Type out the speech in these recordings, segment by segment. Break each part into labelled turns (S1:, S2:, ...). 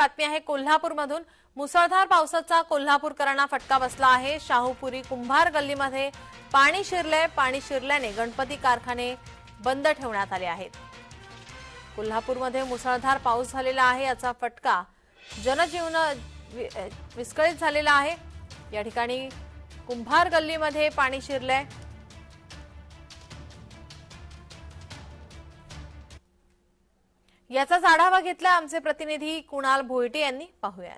S1: बातमी आहे कोल्हापूरमधून। मुसळधार पावसाचा कोल्हापूरकरांना फटका बसला आहे। शाहूपुरी कुंभार गल्लीमध्ये पाणी शिरल्याने गणपती कारखाने बंद ठेवण्यात आले आहेत। कोल्हापूरमध्ये मुसळधार पाऊस झालेला आहे, याचा फटका जनजीवन विस्कळीत झालेला आहे। या ठिकाणी कुंभार गल्लीमध्ये पाणी शिरलंय। याचाच आढावा घेतला आमचे प्रतिनिधी कुणाल भोईटे यांनी। पाहूया।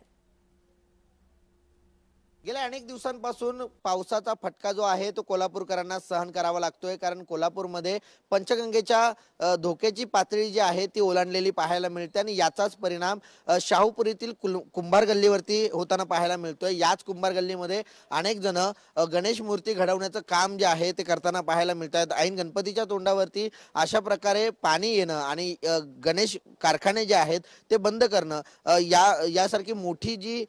S2: गेल्या अनेक दिवसांपासून पावसाचा फटका जो आहे तो कोल्हापूरकरांना सहन करावा लागतोय, कारण कोल्हापूरमध्ये पंचगंगेच्या धोक्याची पातळी जी आहे ती ओलांडलेली पाहायला मिळते आणि याचाच परिणाम शाहूपुरीतील कुंभार गल्लीवरती होताना पाहायला मिळतोय। याच कुंभार गल्लीमध्ये अनेक जण गणेश मूर्ती घडवण्याचं काम जे आहे ते करताना पाहायला मिळतात। ऐन गणपतीच्या तोंडावरती अशा प्रकारे पाणी येणं आणि गणेश कारखाने जे आहेत ते बंद करणं यासारखी मोठी जी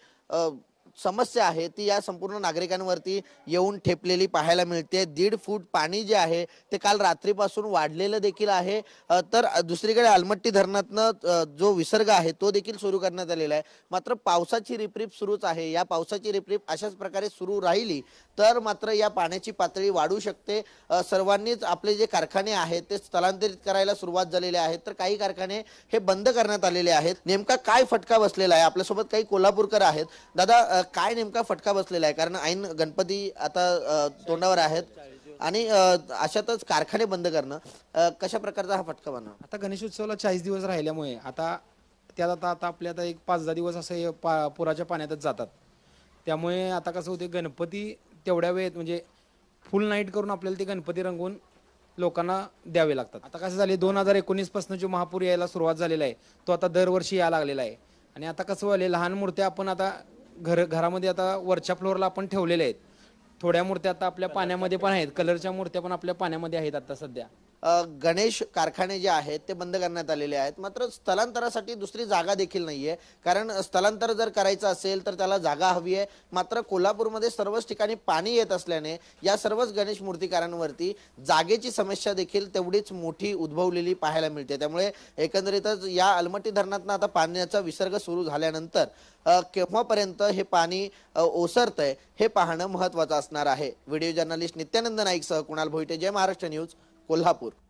S2: समस्या आहे ती या संपूर्ण नागरिकांवरती येऊन ठेपलेली पाहायला मिळते। 1.5 फूट पाणी जे आहे ते काल रात्रीपासून वाढलेलं देखील आहे। तर दुसरीकडे अलमट्टी धरणातनं जो विसर्ग आहे तो देखील सुरू करण्यात आलेला आहे। मात्र पावसाची रिपरिप सुरूच आहे। या पावसाची रिपरिप अशाच प्रकारे सुरू राहिली तर मात्र या पाण्याची पातळी वाढू शकते। सर्वांनीच आपले जे कारखाने आहेत ते स्थलांतरित करायला सुरुवात झालेली आहे, तर काही कारखाने हे बंद करण्यात आलेले आहेत। नेमका काय फटका बसलेला आहे, आपल्यासोबत काही कोल्हापूरकर आहेत। दादा, काय नेमका फटका बसलेला आहे? कारण ऐन गणपती आता तोंडावर आहेत आणि अशातच कारखाने बंद करणं, कशा प्रकारचा हा फटका बनणार?
S3: आता गणेशोत्सवाला 40 दिवस राहिल्यामुळे आता आपल्या आता एक 5-10 दिवस असे पुराच्या पाण्यातच जातात। त्यामुळे आता कसं होते, गणपती तेवढ्या वेळेत म्हणजे फुल नाईट करून आपल्याला ते गणपती रंगवून लोकांना द्यावे लागतात। आता कसं झाले, 2019 पासून जो महापूर यायला सुरुवात झालेला आहे तो आता दरवर्षी यायला लागलेला आहे। आणि आता कसं व्हायला, लहान मूर्त्या आपण आता घरामध्ये आता वरच्या फ्लोअरला आपण ठेवलेल्या आहेत। थोड्या मूर्त्या आता आपल्या पाण्यामध्ये पण आहेत, कलरच्या मूर्त्या पण आपल्या पाण्यामध्ये आहेत आता सध्या।
S2: गणेश कारखाने जे आहेत ते बंद करण्यात आलेले आहेत, मात्र स्थलांतरासाठी दुसरी जागा देखील नाहीये। कारण स्थलांतर जर करायचं असेल तर त्याला जागा हवी आहे। मात्र कोल्हापूरमध्ये सर्वच ठिकाणी पाणी येत असल्याने या सर्वच गणेश मूर्तिकारांवरती जागेची समस्या देखील तेवढीच मोठी उद्भवलेली पाहायला मिळते। त्यामुळे एकंदरीतच या अलमट्टी धरणातून आता पाण्याचा विसर्ग सुरू झाल्यानंतर केव्हापर्यंत हे पाणी ओसरतंय हे पाहणं महत्त्वाचं असणार आहे। व्हिडिओ जर्नलिस्ट नित्यानंद नाईकसह कुणाल भोईटे, जय महाराष्ट्र न्यूज, कोल्हापूर।